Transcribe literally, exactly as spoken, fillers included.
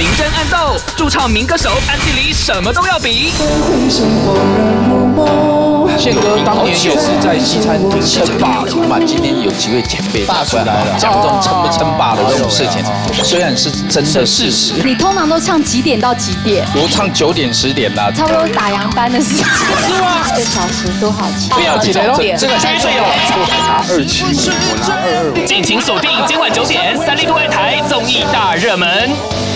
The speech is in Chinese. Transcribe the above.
明争暗斗，驻唱民歌手安吉里什么都要比。 宪哥当年也是在西餐厅称霸了嘛，今天有几位前辈大出来了，讲这种称不称霸的这种事情，虽然是真的事实。 你通常都唱几点到几点？ 我唱九点十点啦， 差不多打烊班的时间。 是吗？ 一个小时多少钱？ 不要几点喽？这个绝对有。 我拿二七五，我拿二二五。 敬请锁定今晚九点三立都爱台综艺大热门。